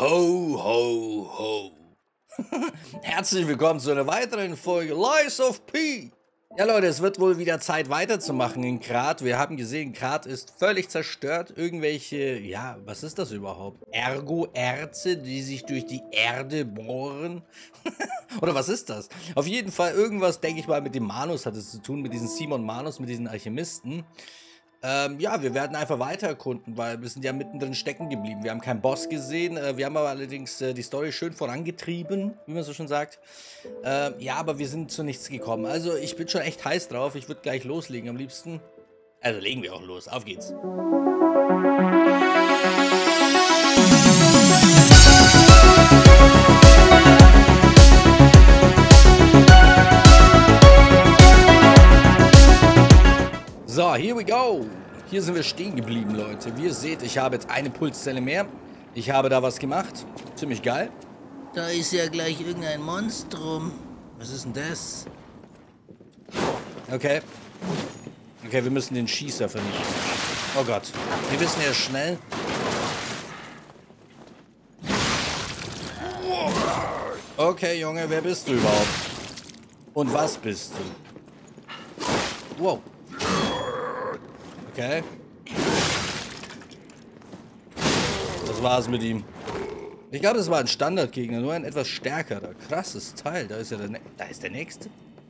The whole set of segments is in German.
Ho, ho, ho. Herzlich willkommen zu einer weiteren Folge Lies of P. Ja Leute, es wird wohl wieder Zeit weiterzumachen in Krat. Wir haben gesehen, Krat ist völlig zerstört. Irgendwelche, ja, was ist das überhaupt? Ergo-Erze, die sich durch die Erde bohren? Oder was ist das? Auf jeden Fall irgendwas, denke ich mal, mit dem Manus hat es zu tun, mit diesem Simon Manus, mit diesen Alchemisten. Ja, wir werden einfach weiter erkunden, weil wir sind ja mittendrin stecken geblieben. Wir haben keinen Boss gesehen, wir haben aber allerdings die Story schön vorangetrieben, wie man so schon sagt. Ja, aber wir sind zu nichts gekommen. Also ich bin schon echt heiß drauf, ich würde gleich loslegen am liebsten. Also legen wir auch los, auf geht's. So, here we go. Hier sind wir stehen geblieben, Leute. Wie ihr seht, ich habe jetzt eine Pulszelle mehr. Ich habe da was gemacht. Ziemlich geil. Da ist ja gleich irgendein Monstrum. Was ist denn das? Okay. Okay, wir müssen den Schießer vernichten. Oh Gott. Wir wissen ja schnell. Okay, Junge, wer bist du überhaupt? Und was bist du? Wow. Okay. Das war's mit ihm. Ich glaube, das war ein Standardgegner, nur ein etwas stärkerer. Krasses Teil. Da ist ja da ist der nächste.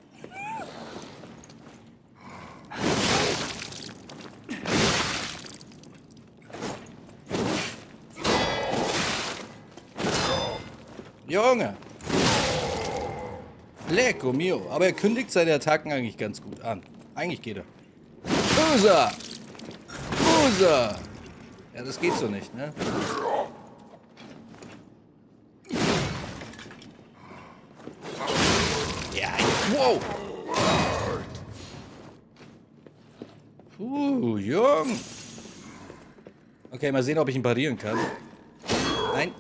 Junge. Lecco mio. Aber er kündigt seine Attacken eigentlich ganz gut an. Eigentlich geht er. Loser! Loser! Ja, das geht so nicht, ne? Ja, wow! Jung! Okay, mal sehen, ob ich ihn parieren kann. Nein.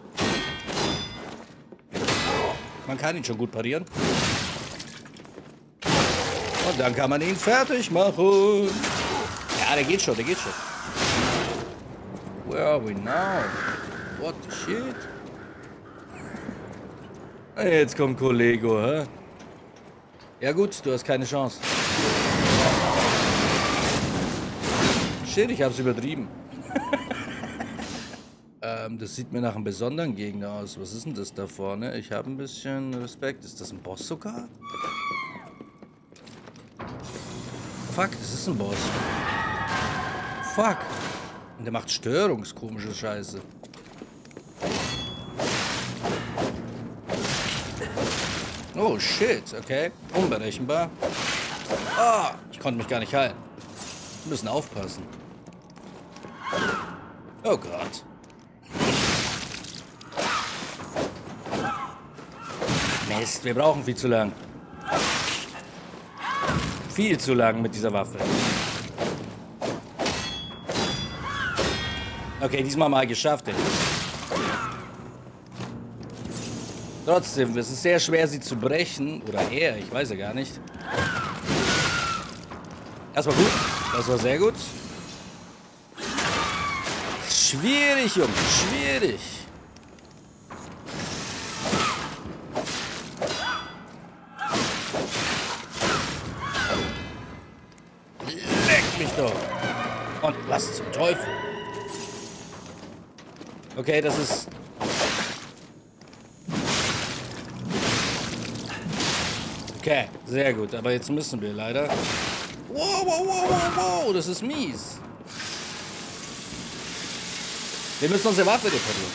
Man kann ihn schon gut parieren. Und dann kann man ihn fertig machen. Ja, der geht schon, der geht schon. Where are we now? What the shit? Jetzt kommt Kollego, hä? Ja gut, du hast keine Chance. Shit, ich hab's übertrieben. Das sieht mir nach einem besonderen Gegner aus. Was ist denn das da vorne? Ich habe ein bisschen Respekt. Ist das ein Boss sogar? Fuck, das ist ein Boss. Fuck. Und der macht störungskomische Scheiße. Oh, shit. Okay. Unberechenbar. Ah, ich konnte mich gar nicht heilen. Wir müssen aufpassen. Oh Gott. Mist, wir brauchen viel zu lang. Viel zu lang mit dieser Waffe. Okay, diesmal mal geschafft, ey. Trotzdem, es ist sehr schwer, sie zu brechen. Oder er, ich weiß ja gar nicht. Das war gut. Das war sehr gut. Schwierig, Junge. Schwierig. Leck mich doch. Und was zum Teufel? Okay, das ist... Okay, sehr gut. Aber jetzt müssen wir leider... Wow, wow, wow, wow, wow. Das ist mies. Wir müssen unsere Waffe reparieren.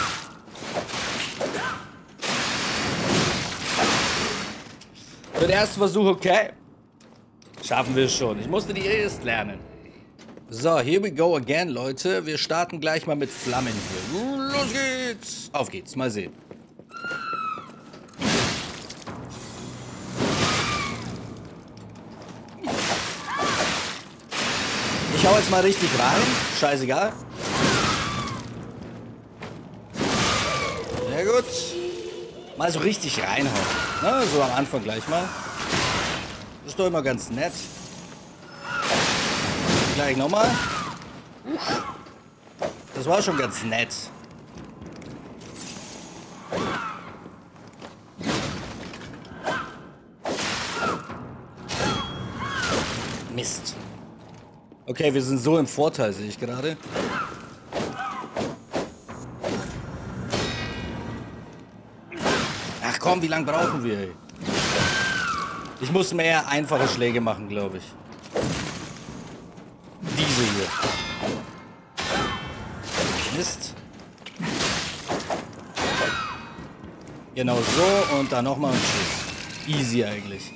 Für den ersten Versuch okay. Schaffen wir es schon. Ich musste die erst lernen. So, here we go again, Leute. Wir starten gleich mal mit Flammen hier. Los geht's. Auf geht's. Mal sehen. Ich hau jetzt mal richtig rein. Scheißegal. Sehr gut. Mal so richtig reinhauen. Na, so am Anfang gleich mal. Das ist doch immer ganz nett. Gleich nochmal. Das war schon ganz nett. Okay, wir sind so im Vorteil, sehe ich gerade. Ach komm, wie lange brauchen wir, ey? Ich muss mehr einfache Schläge machen, glaube ich. Diese hier. Mist. Genau so und dann nochmal ein Schuss. Easy eigentlich.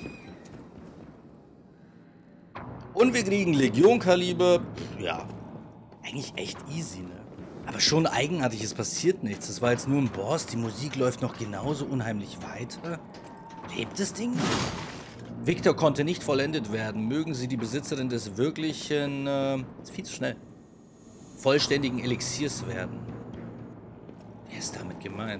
Und wir kriegen Legion-Kaliber. Ja, eigentlich echt easy, ne? Aber schon eigenartig, es passiert nichts. Das war jetzt nur ein Boss. Die Musik läuft noch genauso unheimlich weiter. Lebt das Ding? Victor konnte nicht vollendet werden. Mögen Sie die Besitzerin des wirklichen, ist viel zu schnell, vollständigen Elixiers werden. Wer ist damit gemeint?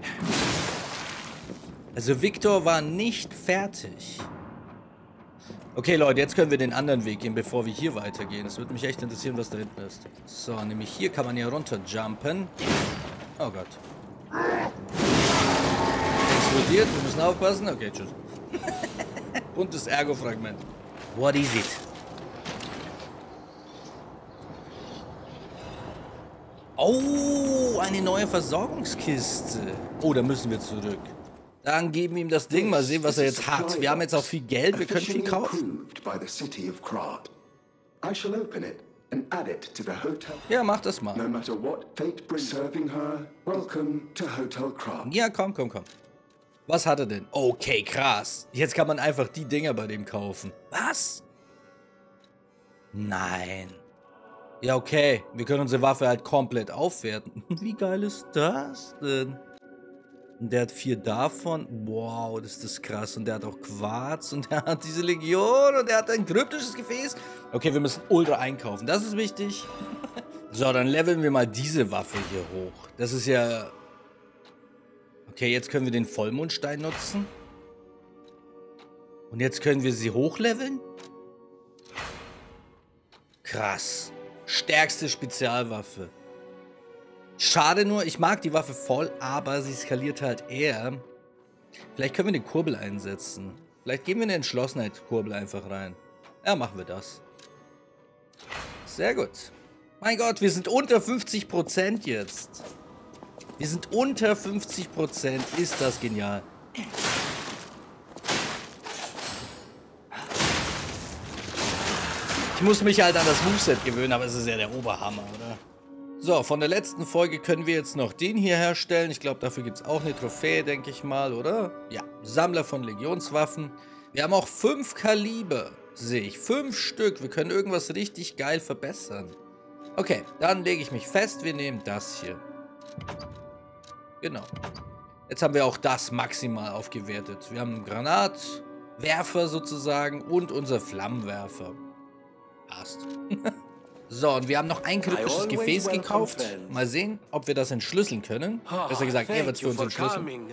Also Victor war nicht fertig. Okay, Leute, jetzt können wir den anderen Weg gehen, bevor wir hier weitergehen. Es würde mich echt interessieren, was da hinten ist. So, nämlich hier kann man ja runterjumpen. Oh Gott. Explodiert, wir müssen aufpassen. Okay, tschüss. Und das Ergo-Fragment. What is it? Oh, eine neue Versorgungskiste. Oh, da müssen wir zurück. Dann geben wir ihm das Ding, mal sehen, was er jetzt hat. Wir haben jetzt auch viel Geld, wir können viel kaufen. Ja, mach das mal. Ja, komm. Was hat er denn? Okay, krass. Jetzt kann man einfach die Dinger bei dem kaufen. Was? Nein. Ja, okay. Wir können unsere Waffe halt komplett aufwerten. Wie geil ist das denn? Und der hat 4 davon. Wow, das ist krass. Und der hat auch Quarz. Und der hat diese Legion. Und der hat ein kryptisches Gefäß. Okay, wir müssen Ultra einkaufen. Das ist wichtig. So, dann leveln wir mal diese Waffe hier hoch. Das ist ja... Okay, jetzt können wir den Vollmondstein nutzen. Und jetzt können wir sie hochleveln? Krass. Stärkste Spezialwaffe. Schade nur, ich mag die Waffe voll, aber sie skaliert halt eher. Vielleicht können wir den Kurbel einsetzen. Vielleicht geben wir eine Entschlossenheit-Kurbel einfach rein. Ja, machen wir das. Sehr gut. Mein Gott, wir sind unter 50% jetzt. Wir sind unter 50%. Ist das genial. Ich muss mich halt an das Moveset gewöhnen, aber es ist ja der Oberhammer, oder? So, von der letzten Folge können wir jetzt noch den hier herstellen. Ich glaube, dafür gibt es auch eine Trophäe, denke ich mal, oder? Ja, Sammler von Legionswaffen. Wir haben auch 5 Kaliber, sehe ich. 5 Stück. Wir können irgendwas richtig geil verbessern. Okay, dann lege ich mich fest. Wir nehmen das hier. Genau. Jetzt haben wir auch das maximal aufgewertet. Wir haben einen Granatwerfer sozusagen und unser Flammenwerfer. Passt. So, und wir haben noch ein kryptisches Gefäß gekauft. Mal sehen, ob wir das entschlüsseln können. Besser gesagt, er wird es für uns entschlüsseln.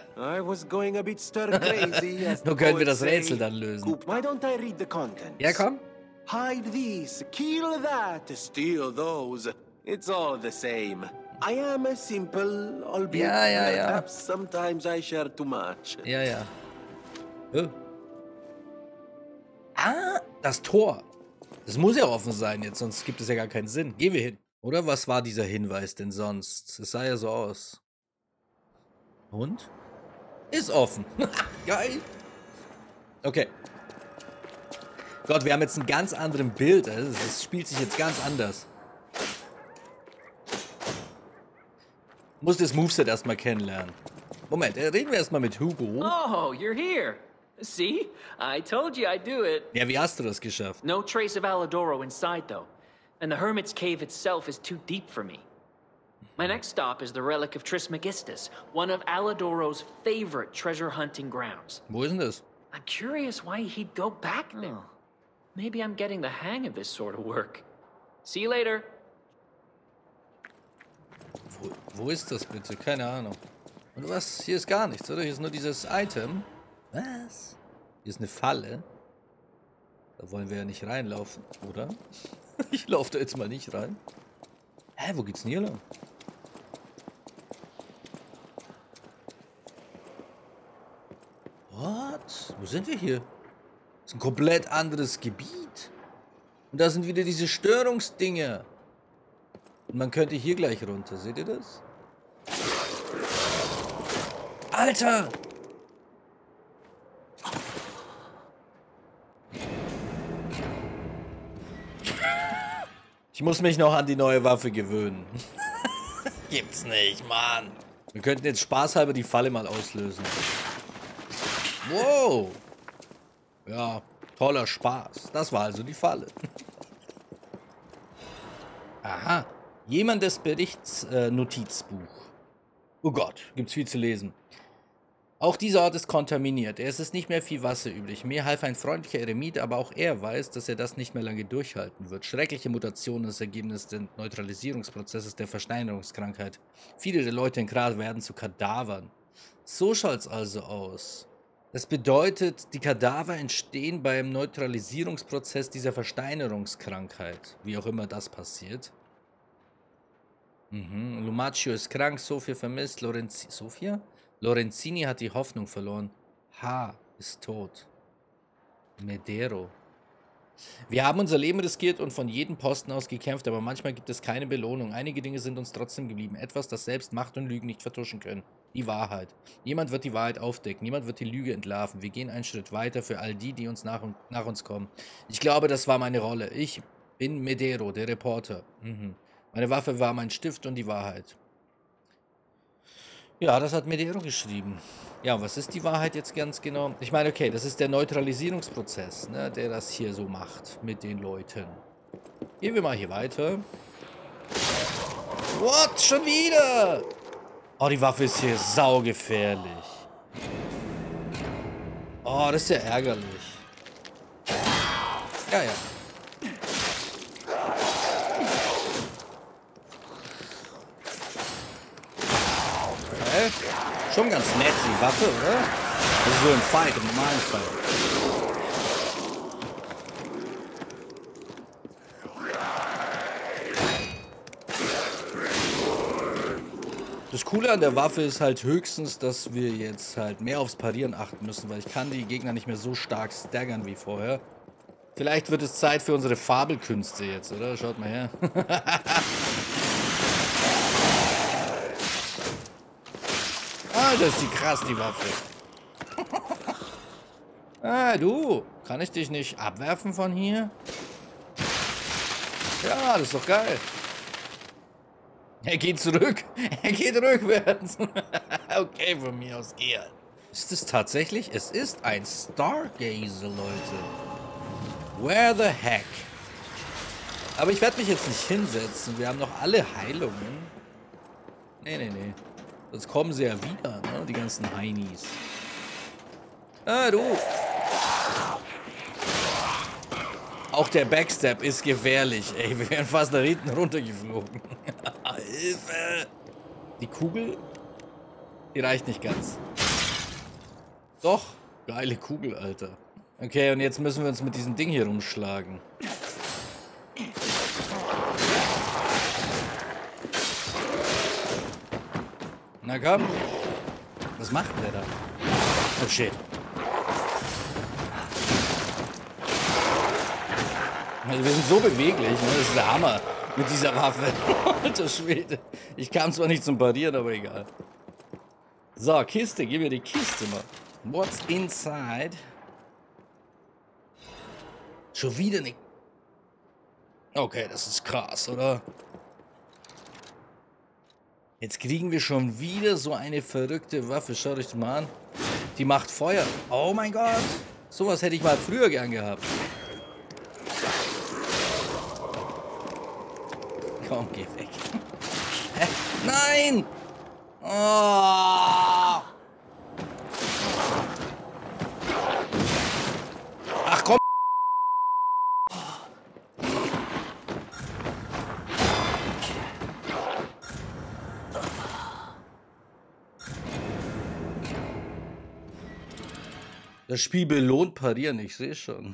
Nur können wir das Rätsel dann lösen. Ja, komm. Hide these, kill that, steal those. It's all the same. I am a simple, albeit perhaps sometimes I share too much. Ja. Oh. Ah, das Tor. Das muss ja offen sein jetzt, sonst gibt es ja gar keinen Sinn. Gehen wir hin. Oder was war dieser Hinweis denn sonst? Es sah ja so aus. Und? Ist offen. Geil. Okay. Gott, wir haben jetzt ein ganz anderes Bild. Es spielt sich jetzt ganz anders. Muss das Moveset erstmal kennenlernen. Moment, reden wir erstmal mit Hugo. Oh, you're here. See? I told you I'd do it. Ja, wie hast du das geschafft? No trace of Aladoro inside, though. And the Hermit's Cave itself is too deep for me. My next stop is the Relic of Trismegistus, one of Aladoro's favorite treasure hunting grounds. Wo ist denn das? I'm curious why he'd go back there. Maybe I'm getting the hang of this sort of work. See you later. Wo ist das bitte? Keine Ahnung. Und was? Hier ist gar nichts, oder? Hier ist nur dieses Item. Was? Hier ist eine Falle. Da wollen wir ja nicht reinlaufen, oder? Ich laufe da jetzt mal nicht rein. Hä, wo geht's denn hier lang? What? Wo sind wir hier? Das ist ein komplett anderes Gebiet. Und da sind wieder diese Störungsdinger. Und man könnte hier gleich runter. Seht ihr das? Alter! Ich muss mich noch an die neue Waffe gewöhnen. Gibt's nicht, Mann. Wir könnten jetzt spaßhalber die Falle mal auslösen. Wow. Ja, toller Spaß. Das war also die Falle. Aha. Jemandes Berichtsnotizbuch. Oh Gott, gibt's viel zu lesen. Auch dieser Ort ist kontaminiert. Es ist nicht mehr viel Wasser übrig. Mir half ein freundlicher Eremit, aber auch er weiß, dass er das nicht mehr lange durchhalten wird. Schreckliche Mutationen ist das Ergebnis des Neutralisierungsprozesses der Versteinerungskrankheit. Viele der Leute in Krat werden zu Kadavern. So schaut's also aus. Das bedeutet, die Kadaver entstehen beim Neutralisierungsprozess dieser Versteinerungskrankheit. Wie auch immer das passiert. Lumaccio ist krank, Sofia vermisst, Sofia? Lorenzini hat die Hoffnung verloren. H. ist tot. Medero. Wir haben unser Leben riskiert und von jedem Posten aus gekämpft, aber manchmal gibt es keine Belohnung. Einige Dinge sind uns trotzdem geblieben. Etwas, das selbst Macht und Lügen nicht vertuschen können. Die Wahrheit. Niemand wird die Wahrheit aufdecken. Niemand wird die Lüge entlarven. Wir gehen einen Schritt weiter für all die, die uns nach uns kommen. Ich glaube, das war meine Rolle. Ich bin Medero, der Reporter. Meine Waffe war mein Stift und die Wahrheit. Ja, das hat Medero geschrieben. Ja, was ist die Wahrheit jetzt ganz genau? Ich meine, okay, das ist der Neutralisierungsprozess, ne, der das hier so macht mit den Leuten. Gehen wir mal hier weiter. What? Schon wieder? Oh, die Waffe ist hier saugefährlich. Oh, das ist ja ärgerlich. Ja, ja. Okay. Schon ganz nett, die Waffe, oder? Also so im Fight, im normalen Fall. Das Coole an der Waffe ist halt höchstens, dass wir jetzt halt mehr aufs Parieren achten müssen, weil ich kann die Gegner nicht mehr so stark staggern wie vorher. Vielleicht wird es Zeit für unsere Fabelkünste jetzt, oder? Schaut mal her. Ah, das ist die krass, die Waffe. Ah, du. Kann ich dich nicht abwerfen von hier? Ja, das ist doch geil. Er geht zurück. Er geht rückwärts. Okay, von mir aus geh halt. Ist es tatsächlich? Es ist ein Stargazer, Leute. Where the heck? Aber ich werde mich jetzt nicht hinsetzen. Wir haben noch alle Heilungen. Nee, nee, nee. Sonst kommen sie ja wieder, ne? Die ganzen Heinis. Ah, du. Auch der Backstab ist gefährlich. Ey, wir wären fast nach hinten runtergeflogen. Hilfe! Die Kugel? Die reicht nicht ganz. Doch. Geile Kugel, Alter. Okay, und jetzt müssen wir uns mit diesem Ding hier rumschlagen. Na komm. Was macht der da? Oh shit. Also wir sind so beweglich, ne? Das ist der Hammer mit dieser Waffe. Alter Schwede. Ich kam zwar nicht zum Parieren, aber egal. So, Kiste. Gib mir die Kiste mal. What's inside? Schon wieder nicht. Okay, das ist krass, oder? Jetzt kriegen wir schon wieder so eine verrückte Waffe. Schaut euch das mal an. Die macht Feuer. Oh mein Gott. Sowas hätte ich mal früher gern gehabt. Komm, geh weg. Hä? Nein! Oh! Ach komm! Das Spiel belohnt Parieren, ich sehe schon.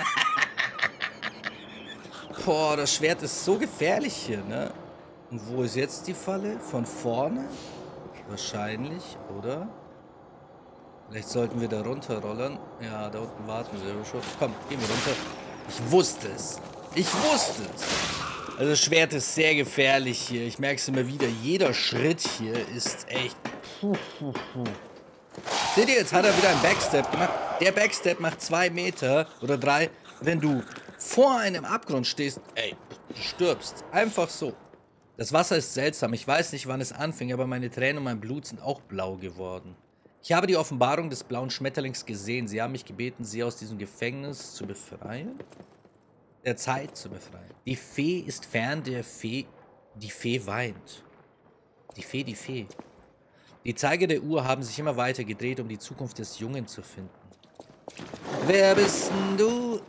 Boah, das Schwert ist so gefährlich hier, ne? Und wo ist jetzt die Falle? Von vorne? Wahrscheinlich, oder? Vielleicht sollten wir da runterrollern. Ja, da unten warten wir schon. Komm, gehen wir runter. Ich wusste es. Ich wusste es. Also das Schwert ist sehr gefährlich hier. Ich merke es immer wieder. Jeder Schritt hier ist echt... Seht ihr, jetzt hat er wieder einen Backstep gemacht. Der Backstep macht 2 Meter oder 3. Wenn du vor einem Abgrund stehst, ey, du stirbst. Einfach so. Das Wasser ist seltsam. Ich weiß nicht, wann es anfing, aber meine Tränen und mein Blut sind auch blau geworden. Ich habe die Offenbarung des blauen Schmetterlings gesehen. Sie haben mich gebeten, sie aus diesem Gefängnis zu befreien. Der Zeit zu befreien. Die Fee ist fern der Fee. Die Fee weint. Die Fee, die Fee. Die Zeiger der Uhr haben sich immer weiter gedreht, um die Zukunft des Jungen zu finden. Wer bist denn du?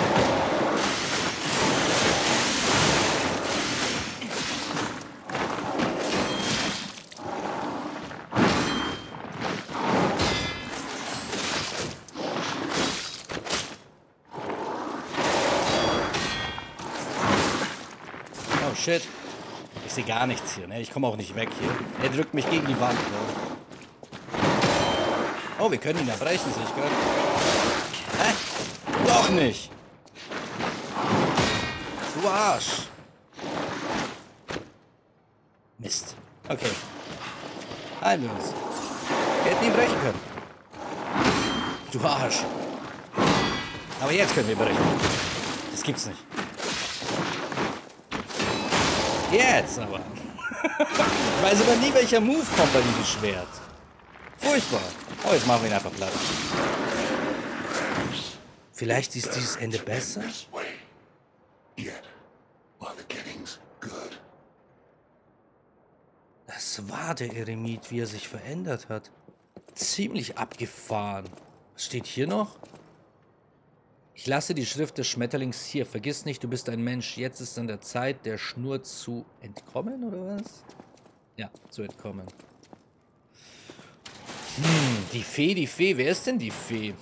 Oh shit. Ich sehe gar nichts hier, ne? Ich komme auch nicht weg hier. Er drückt mich gegen die Wand, ne? Oh, wir können ihn erbrechen, sehe ich gerade. Hä? Doch nicht! Du Arsch! Mist. Okay. Heilen wir uns. Wir hätten ihn brechen können. Du Arsch. Aber jetzt können wir brechen. Das gibt's nicht. Jetzt aber. Ich weiß aber nie, welcher Move kommt bei diesem Schwert. Furchtbar. Oh, jetzt machen wir ihn einfach platt. Vielleicht ist dieses Ende besser? Das war der Eremit, wie er sich verändert hat. Ziemlich abgefahren. Was steht hier noch? Ich lasse die Schrift des Schmetterlings hier. Vergiss nicht, du bist ein Mensch. Jetzt ist an der Zeit, der Schnur zu entkommen, oder was? Ja, zu entkommen. Die Fee, die Fee. Wer ist denn die Fee?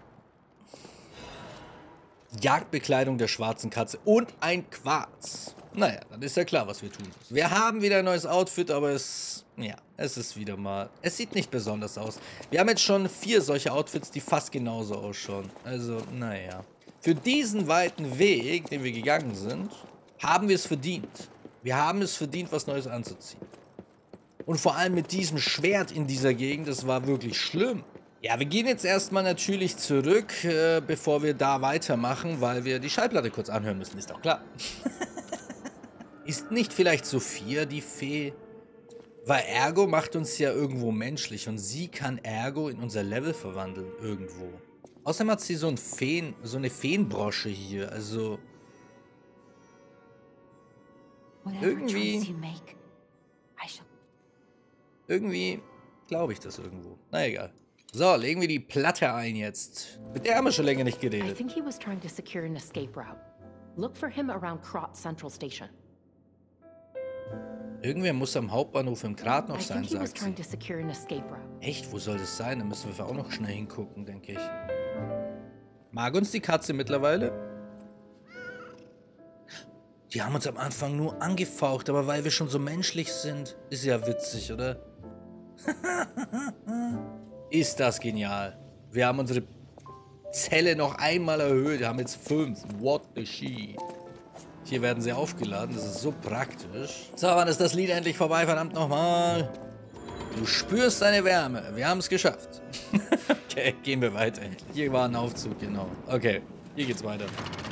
Jagdbekleidung der schwarzen Katze und ein Quarz. Naja, dann ist ja klar, was wir tun müssen. Wir haben wieder ein neues Outfit, aber es ist wieder mal... Es sieht nicht besonders aus. Wir haben jetzt schon 4 solche Outfits, die fast genauso ausschauen. Also, naja. Für diesen weiten Weg, den wir gegangen sind, haben wir es verdient. Wir haben es verdient, was Neues anzuziehen. Und vor allem mit diesem Schwert in dieser Gegend, das war wirklich schlimm. Ja, wir gehen jetzt erstmal natürlich zurück, bevor wir da weitermachen, weil wir die Schallplatte kurz anhören müssen, ist doch klar. Ist nicht vielleicht Sophia die Fee? Weil Ergo macht uns ja irgendwo menschlich und sie kann Ergo in unser Level verwandeln, irgendwo. Außerdem hat sie so eine Feenbrosche hier, also... Irgendwie glaube ich das irgendwo. Na egal. So, legen wir die Platte ein jetzt. Mit der haben wir schon länger nicht geredet. I think he was trying to secure an escape route. Look for him around Krat Central Station. Irgendwer muss am Hauptbahnhof im Krat noch sein, sagt sie. Sie. Echt? Wo soll das sein? Da müssen wir auch noch schnell hingucken, denke ich. Mag uns die Katze mittlerweile? Die haben uns am Anfang nur angefaucht, aber weil wir schon so menschlich sind. Ist ja witzig, oder? Ist das genial. Wir haben unsere Zelle noch einmal erhöht. Wir haben jetzt 5. What the shit? Hier werden sie aufgeladen. Das ist so praktisch. So, wann ist das Lied endlich vorbei? Verdammt nochmal. Du spürst deine Wärme. Wir haben es geschafft. Okay, gehen wir weiter. Hier war ein Aufzug, genau. Okay, hier geht's weiter.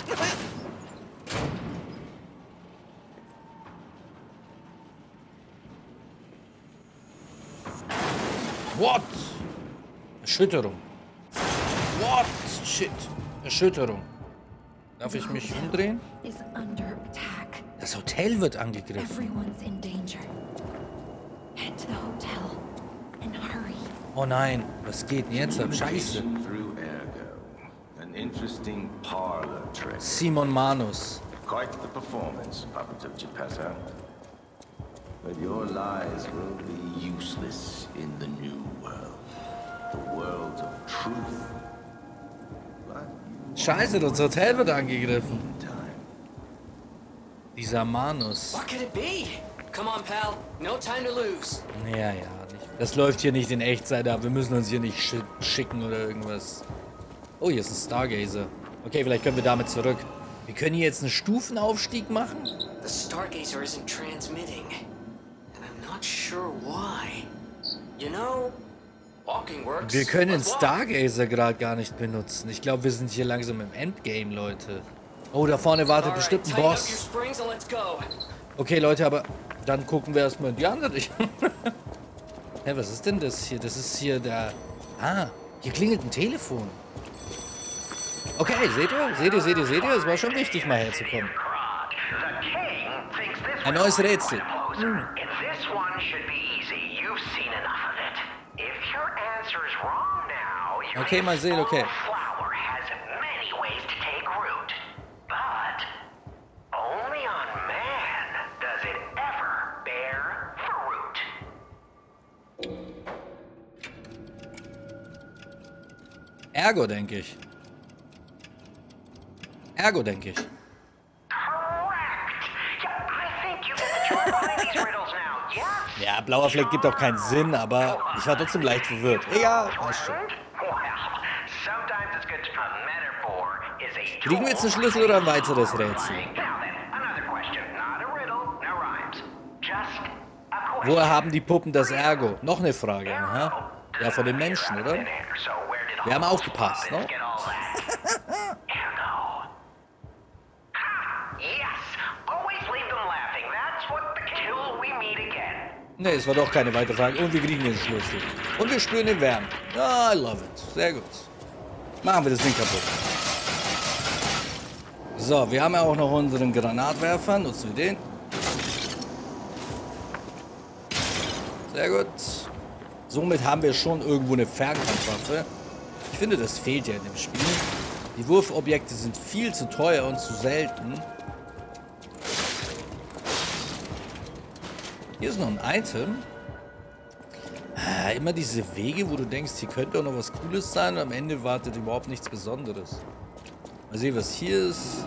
What? Erschütterung. What? Shit. Erschütterung. Darf ich mich umdrehen? Das Hotel wird angegriffen. Oh nein, was geht denn jetzt ab? Scheiße. Simon Manus. Quite the performance, puppet of Geppetto. But your lies will be useless in the new world. The world of truth. Scheiße, das Hotel wird angegriffen. Dieser Manus. What could it be? Come on, pal. No time to lose. Ja, nicht. Das läuft hier nicht in Echtzeit ab. Wir müssen uns hier nicht schicken oder irgendwas. Oh, hier ist ein Stargazer. Okay, vielleicht können wir damit zurück. Wir können hier jetzt einen Stufenaufstieg machen? The Stargazer isn't transmitting, and I'm not sure why. You know, walking works. Wir können den Let's walk. Stargazer gerade gar nicht benutzen. Ich glaube, wir sind hier langsam im Endgame, Leute. Oh, da vorne wartet Alright, bestimmt ein tighten up your Boss. springs and let's go. Okay, Leute, aber dann gucken wir erstmal in die andere Richtung. Hä, was ist denn das hier? Das ist hier der... Ah, hier klingelt ein Telefon. Okay, seht ihr? Es war schon wichtig, mal herzukommen. Ein neues Rätsel. Okay, mal sehen, okay. Ergo, denke ich. Ja, blauer Fleck gibt auch keinen Sinn, aber ich war trotzdem leicht verwirrt. Egal, passt schon. Kriegen wir jetzt einen Schlüssel oder ein weiteres Rätsel? Woher haben die Puppen das Ergo? Noch eine Frage. Aha. Ja, von den Menschen, oder? Wir haben aufgepasst, ne? Ne, es war doch keine weitere Frage. Und wir kriegen den Schlüssel. Und wir spüren den Wärme. I love it. Sehr gut. Machen wir das Ding kaputt. So, wir haben ja auch noch unseren Granatwerfer. Nutzen wir den. Sehr gut. Somit haben wir schon irgendwo eine Fernkampfwaffe. Ich finde, das fehlt ja in dem Spiel. Die Wurfobjekte sind viel zu teuer und zu selten. Hier ist noch ein Item. Immer diese Wege, wo du denkst, hier könnte auch noch was Cooles sein und am Ende wartet überhaupt nichts Besonderes. Mal sehen, was hier ist.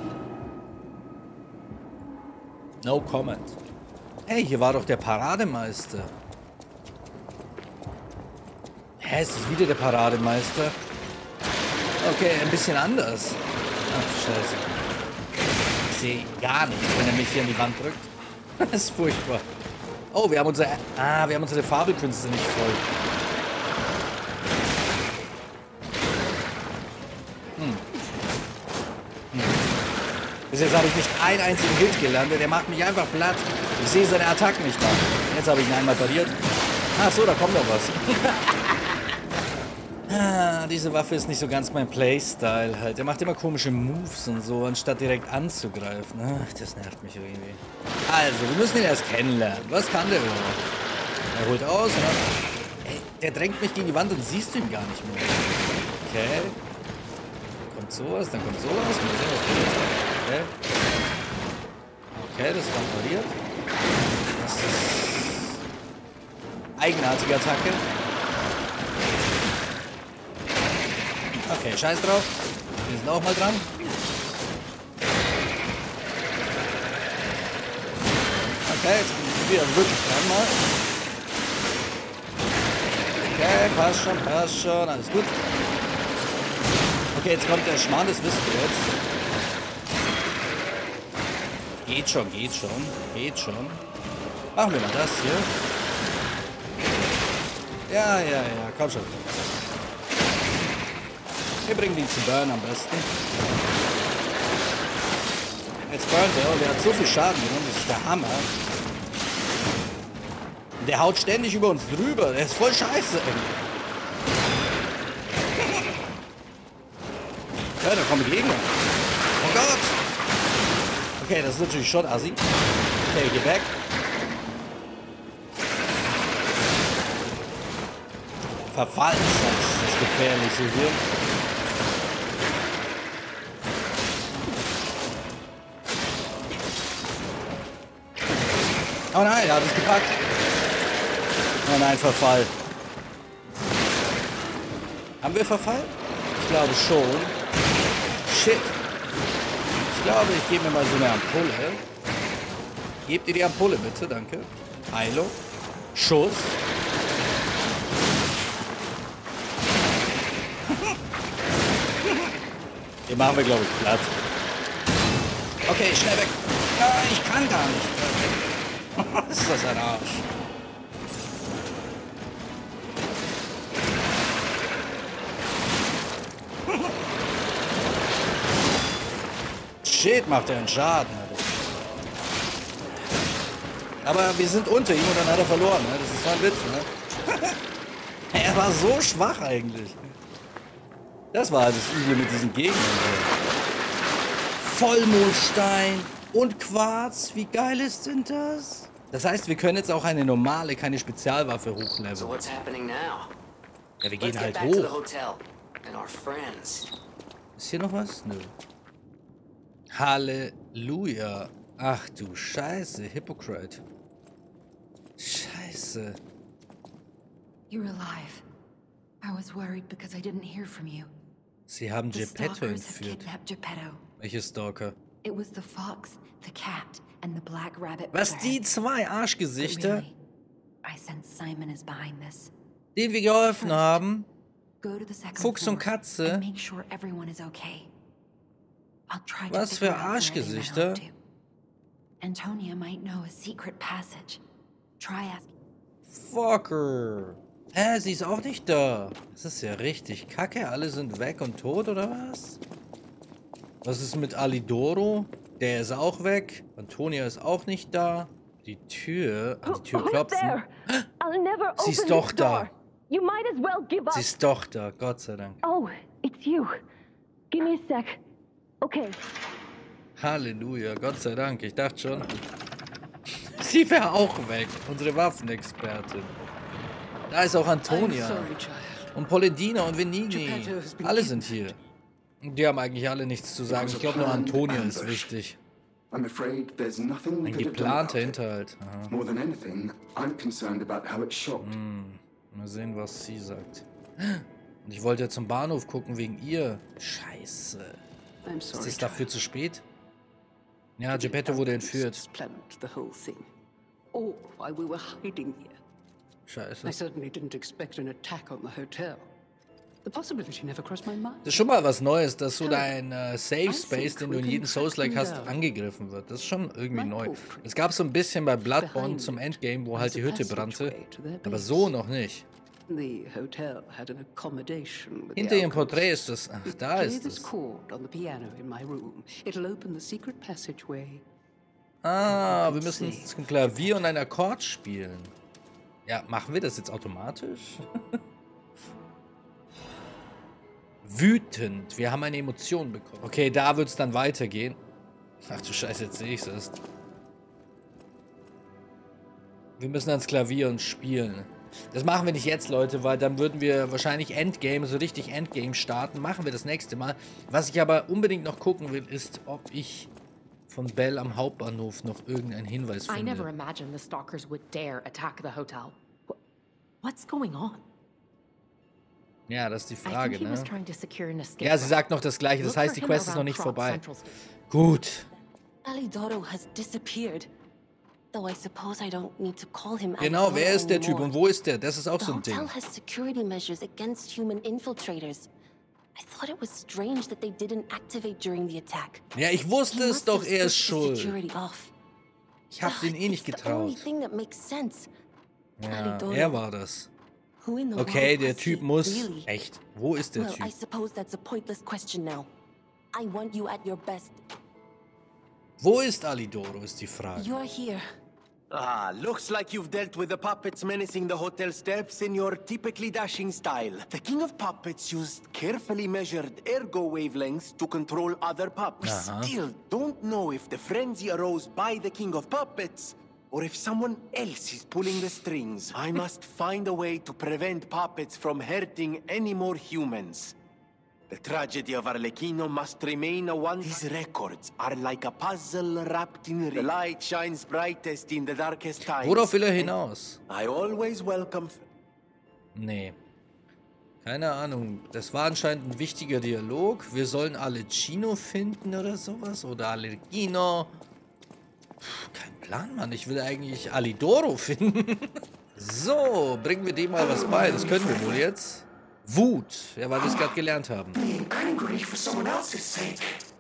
No comment. Hey, hier war doch der Parademeister. Hä, ist das wieder der Parademeister? Okay, ein bisschen anders. Ach, scheiße. Ich sehe gar nichts, wenn er mich hier an die Wand drückt. Das ist furchtbar. Oh, wir haben unsere Fabelkünste nicht voll. Bis jetzt habe ich nicht einen einzigen Hit gelandet. Der macht mich einfach platt. Ich sehe seine Attacken nicht mal. Jetzt habe ich ihn einmal pariert. Ach so, da kommt noch was. Diese Waffe ist nicht so ganz mein Playstyle halt. Er macht immer komische Moves und so, anstatt direkt anzugreifen. Ach, das nervt mich irgendwie. Also, wir müssen ihn erst kennenlernen. Was kann der überhaupt? Er holt aus und dann... Ey, der drängt mich gegen die Wand und siehst du ihn gar nicht mehr. Okay. Kommt sowas, dann kommt sowas. Mal sehen, was passiert. Okay. Okay, das war pariert. Das ist... eigenartige Attacke. Okay, scheiß drauf. Wir sind auch mal dran. Okay, jetzt bin ich wieder wirklich dran mal. Okay, passt schon, alles gut. Okay, jetzt kommt der Schmarrn, das wisst ihr jetzt. Geht schon. Machen wir mal das hier. Ja, komm schon. Wir bringen die zu Burn am besten. Jetzt burnt er. Der hat so viel Schaden genommen. Das ist der Hammer. Der haut ständig über uns drüber. Der ist voll scheiße. Ja, da kommen Gegner. Oh Gott. Okay, das ist natürlich schon assi. Okay, geh weg. Verfall ist das Gefährliche hier. Oh nein, er hat es gepackt. Oh nein, Verfall. Haben wir Verfall? Ich glaube schon. Shit. Ich glaube, ich gebe mir mal so eine Ampulle. Gebt ihr die Ampulle bitte, danke. Heilung. Schuss. Den machen wir, glaube ich, platt. Okay, schnell weg. Ich kann gar nicht. Ist das ein Arsch. Shit, macht er einen Schaden. Aber wir sind unter ihm und dann hat er verloren. Ne? Das ist zwar ein Witz, ne? Er war so schwach eigentlich. Das war halt das Übel mit diesen Gegnern. Vollmondstein und Quarz. Wie geil ist denn das? Das heißt, wir können jetzt auch eine normale, keine Spezialwaffe hochleveln. So what's happening now? Ja, wir gehen Let's halt get back to the hoch. hotel and our friends. Ist hier noch was? Nö. Halleluja. Ach du Scheiße, Hypocrite. Scheiße. You're alive. I was worried because I didn't hear from you. Sie haben The Geppetto stalkers have entführt. kidnapped Geppetto. Welche Stalker? It was the fox, the cat, and the black rabbit. Was, with die their heads. zwei But Arschgesichter, really, I sense Simon is behind this. denen wir geholfen haben? Go to the second Fuchs und floor Katze? and make sure everyone is okay. I'll try to Was figure für out where Arschgesichter? anyone else do. Antonia might know a secret passage. Try asking. Fucker. Hä, sie ist auch nicht da. Das ist ja richtig kacke. Alle sind weg und tot, oder was? Was ist mit Alidoro? Der ist auch weg. Antonia ist auch nicht da. Die Tür... An die Tür klopfen. Sie ist doch da. You might as well give up. Sie ist doch da. Gott sei Dank. Oh, it's you. Give me a sec. Okay. Halleluja. Gott sei Dank. Ich dachte schon... Sie wäre auch weg. Unsere Waffenexpertin. Da ist auch Antonia. Und Polendina und Venigi. Alle sind hier. Die haben eigentlich alle nichts zu sagen. Ich glaube nur Antonia ist wichtig. I'm afraid there's nothing we Ein could have done geplanter about it. Hinterhalt. Aha. More than anything, I'm concerned about how it shocked. Mal sehen, was sie sagt. Und ich wollte ja zum Bahnhof gucken wegen ihr. Scheiße. Ist es dafür zu spät? Ja, Geppetto wurde entführt. The whole thing. All while we were hiding here. Scheiße. I certainly didn't expect an attack on the hotel. The possibility never crossed my mind. Das ist schon mal was Neues, dass so dein Safe Space, den du in jedem Souls-like hast, angegriffen wird. Das ist schon irgendwie neu. Es gab so ein bisschen bei Bloodborne zum Endgame, wo halt die Hütte brannte. Aber so noch nicht. The hotel had an accommodation with Hinter the ihrem alcoves. Porträt ist es. Ach, da Play ist this es. chord on the piano in my room. It'll open the secret passageway. Ah, wir müssen jetzt ein Klavier und ein Akkord spielen. Ja, machen wir das jetzt automatisch? Wütend. Wir haben eine Emotion bekommen. Okay, da wird es dann weitergehen. Ach du Scheiße, jetzt sehe ich es erst. Wir müssen ans Klavier und spielen. Das machen wir nicht jetzt, Leute, weil dann würden wir wahrscheinlich Endgame, so richtig Endgame starten. Machen wir das nächste Mal. Was ich aber unbedingt noch gucken will, ist, ob ich von Bell am Hauptbahnhof noch irgendeinen Hinweis I never finde. imagined the stalkers would dare attack the hotel. What's going on? Ja, das ist die I Frage, think he was ne? trying to secure an escape Ja, sie route. sagt noch das Gleiche. Das Look heißt, for die him Quest ist noch around nicht Crop vorbei. Central Station. Gut. Alidoro has disappeared. Though I suppose I don't need to call him Genau, Alidoro wer ist der Typ anymore. und wo ist der? Das ist auch The so ein Ding. hotel has security measures against human infiltrators. I thought it was strange that they didn't activate during the attack. Ja, ich wusste He es must doch, have er ist switched the schuld. security off. Ich hab den eh nicht It's the only getraut. thing that makes sense. Ja, Alidoro. er war das. Who in the Okay, world der was Typ he, muss... really? Echt, wo ist der Well, I Typ? suppose that's a pointless question now. I want you at your best. Wo ist Alidoro, ist die Frage. You're here. Ah, looks like you've dealt with the puppets menacing the hotel steps in your typically dashing style. The King of Puppets used carefully measured ergo wavelengths to control other puppets. We still don't know if the frenzy arose by the King of Puppets or if someone else is pulling the strings. I must find a way to prevent puppets from hurting any more humans. The tragedy of Arlecchino must remain a one. His records are like a puzzle wrapped in the light shines brightest in the darkest times. Worauf will er hinaus? I always welcome. Nee. Keine Ahnung. Das war anscheinend ein wichtiger Dialog. Wir sollen Allecchino finden oder sowas. Oder Allecchino. Kein Plan, Mann. Ich will eigentlich Alidoro finden. So, bringen wir dem mal was bei. Das können wir wohl jetzt. Wut. Ja, weil wir es gerade gelernt haben. Being angry for someone else's sake.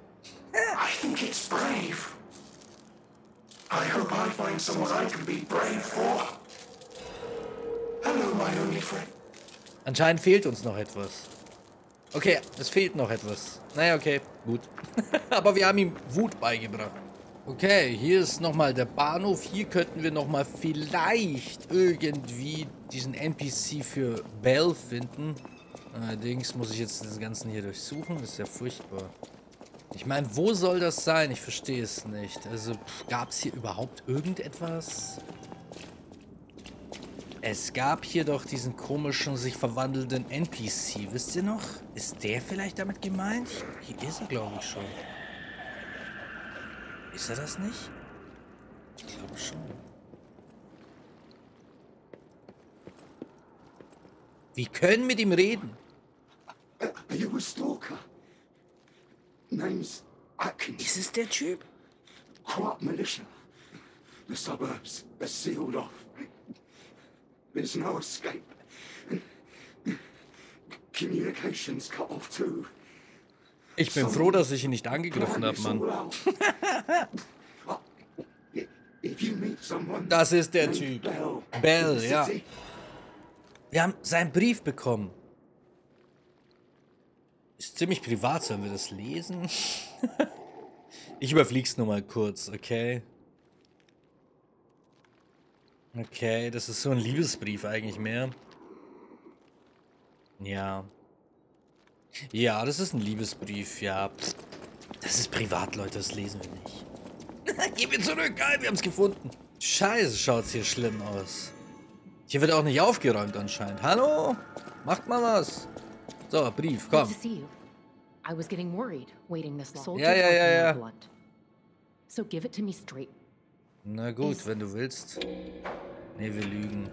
I think it's brave. I hope I find someone I can be brave for. Hello, my only friend. Anscheinend fehlt uns noch etwas. Okay, es fehlt noch etwas. Naja, okay, gut. Aber wir haben ihm Wut beigebracht. Okay, hier ist nochmal der Bahnhof. Hier könnten wir nochmal vielleicht irgendwie diesen NPC für Belle finden. Allerdings muss ich jetzt das Ganze hier durchsuchen. Das ist ja furchtbar. Ich meine, wo soll das sein? Ich verstehe es nicht. Also, gab es hier überhaupt irgendetwas? Es gab hier doch diesen komischen, sich verwandelnden NPC. Wisst ihr noch? Ist der vielleicht damit gemeint? Hier ist er, glaube ich, schon. Ist er das nicht? Ich glaube schon. Wir können mit ihm reden. Are you a stalker? Name's Atkins. Ist es der Typ? Crop militia. The suburbs are sealed off. There's no escape. Communications cut off too. Ich bin froh, dass ich ihn nicht angegriffen habe, Mann. Das ist der Typ. Belle, ja. Wir haben seinen Brief bekommen. Ist ziemlich privat, sollen wir das lesen? Ich überflieg's nur mal kurz, okay? Okay, das ist so ein Liebesbrief eigentlich mehr. Ja. Ja, das ist ein Liebesbrief, ja. Pff. Das ist privat, Leute, das lesen wir nicht. Gib ihn zurück, geil, wir haben's gefunden. Scheiße, schaut's hier schlimm aus. Hier wird auch nicht aufgeräumt anscheinend. Hallo? Macht mal was. So, Brief, komm. I was getting worried waiting this long. Ja. So give it to me straight. Na gut, wenn du willst. Nee, wir lügen.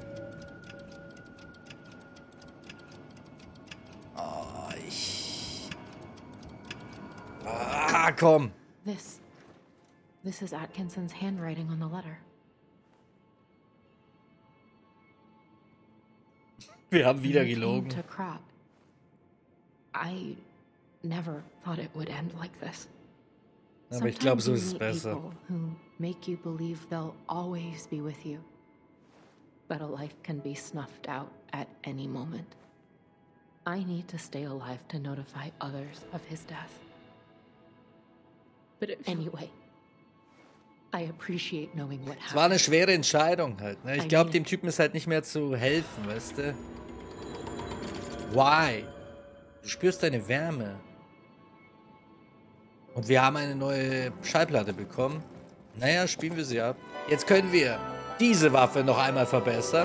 Oh, komm. This is Atkinson's handwriting on the letter. Wir haben wieder gelogen. To Crop. I never thought it would end like this. Aber ich glaube, so ist es besser. Who make you believe they'll always be with you. But a life can be snuffed out at any moment. I need to stay alive to notify others of his death. But anyway, I appreciate knowing what happened. Es war eine schwere Entscheidung halt. Ne? Ich glaube, dem Typen ist halt nicht mehr zu helfen, weißt du? Why? Du spürst deine Wärme. Und wir haben eine neue Schallplatte bekommen. Naja, spielen wir sie ab. Jetzt können wir diese Waffe noch einmal verbessern.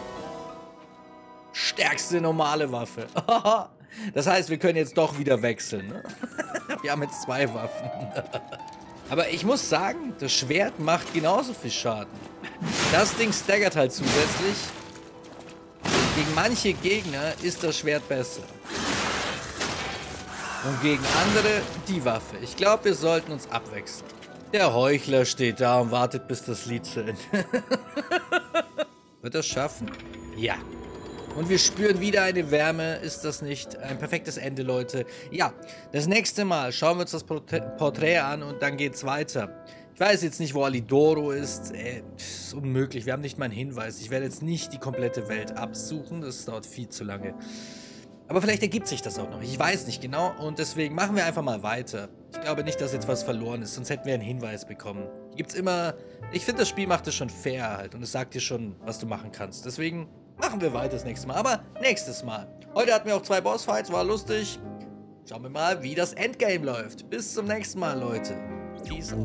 Stärkste normale Waffe. Das heißt, wir können jetzt doch wieder wechseln. Ne? Wir haben jetzt 2 Waffen. Aber ich muss sagen, das Schwert macht genauso viel Schaden. Das Ding staggert halt zusätzlich. Gegen manche Gegner ist das Schwert besser. Und gegen andere die Waffe. Ich glaube, wir sollten uns abwechseln. Der Heuchler steht da und wartet, bis das Lied zu Ende. Wird das schaffen? Ja. Und wir spüren wieder eine Wärme. Ist das nicht ein perfektes Ende, Leute? Ja, das nächste Mal schauen wir uns das Porträt an und dann geht's weiter. Ich weiß jetzt nicht, wo Alidoro ist. Ist unmöglich. Wir haben nicht mal einen Hinweis. Ich werde jetzt nicht die komplette Welt absuchen. Das dauert viel zu lange. Aber vielleicht ergibt sich das auch noch. Ich weiß nicht genau. Und deswegen machen wir einfach mal weiter. Ich glaube nicht, dass jetzt was verloren ist. Sonst hätten wir einen Hinweis bekommen. Hier gibt's immer... Ich finde, das Spiel macht es schon fair halt. Und es sagt dir schon, was du machen kannst. Deswegen machen wir weiter das nächste Mal. Aber nächstes Mal. Heute hatten wir auch 2 Bossfights. War lustig. Schauen wir mal, wie das Endgame läuft. Bis zum nächsten Mal, Leute. Peace.